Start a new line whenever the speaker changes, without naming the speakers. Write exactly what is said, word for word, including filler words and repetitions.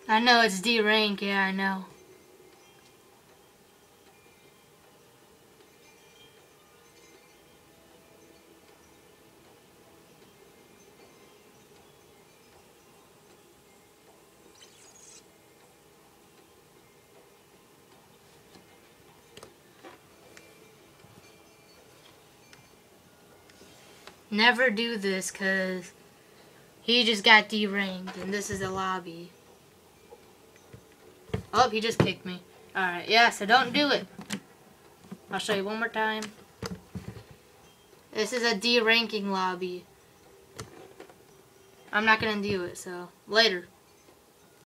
I know it's D rank, yeah, I know. Never do this, cause he just got D ranked, and this is a lobby. Oh, he just kicked me. Alright, yeah, so don't do it. I'll show you one more time. This is a D ranking lobby. I'm not gonna do it, so later.